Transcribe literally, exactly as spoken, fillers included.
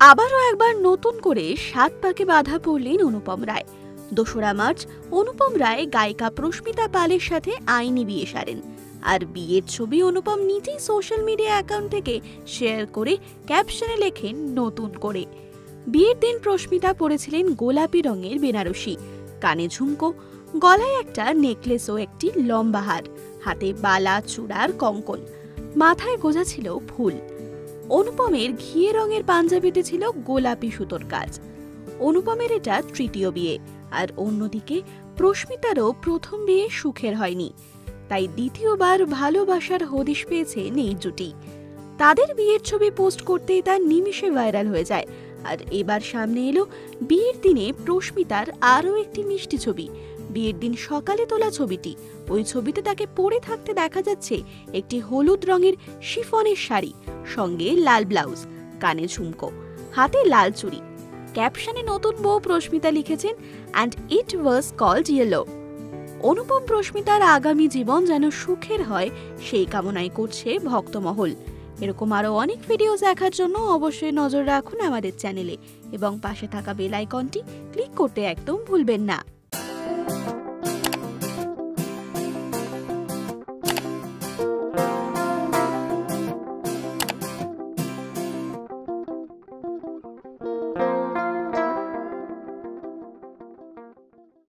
আবারও একবার নতুন করে সাত পাকে বাধা পড়লেন অনুপম রায়। দোসরা মার্চ অনুপম রায় গায়িকা প্রস্মিতা পালের সাথে আইনি বিয়ে সারেন। আর বিয়ের ছবি অনুপম নিজেই সোশ্যাল মিডিয়া অ্যাকাউন্ট থেকে শেয়ার করে ক্যাপশনে লেখেন নতুন করে। বিয়ের দিন প্রস্মিতা পরেছিলেন গোলাপি রঙের বেনারসি, কানে ঝুমকো, গলায় একটা নেকলেস ও একটি লম্বা হার, হাতে বালা চূড়ার কঙ্কন, মাথায় গোজা ছিল ফুল। অনুপমের ঘিয়ে রঙের পাঞ্জাবিতে ছিল গোলাপি সুতোর কাজ। অনুপমের এটা তৃতীয় বিয়ে, আর অন্যদিকে প্রস্মিতারও প্রথম বিয়ে সুখের হয়নি, তাই দ্বিতীয়বার ভালোবাসার হদিশ পেয়েছেন এই জুটি। তাদের বিয়ের ছবি পোস্ট করতেই তা নিমিষে ভাইরাল হয়ে যায়। আর এবার সামনে এলো বিয়ের দিনে প্রস্মিতার আরও একটি মিষ্টি ছবি। বিয়ের দিন সকালে তোলা ছবিটি। ওই ছবিতে তাকে পরে থাকতে দেখা যাচ্ছে একটি হলুদ রঙের শিফনের শাড়ি, সঙ্গে লাল ব্লাউজ, কানে ঝুমকো, হাতে লাল চুড়ি। ক্যাপশনে নতুন বউ প্রস্মিতা লিখেছেন, and it was called yellow. Anupam প্রস্মিতার আগামী জীবন যেন সুখের হয় সেই কামনাই করছে ভক্তমহল। এরকম আরো অনেক ভিডিও দেখার জন্য অবশ্যই নজর রাখুন আমাদের চ্যানেলে এবং পাশে থাকা বেল আইকনটি ক্লিক করতে একদম ভুলবেন না।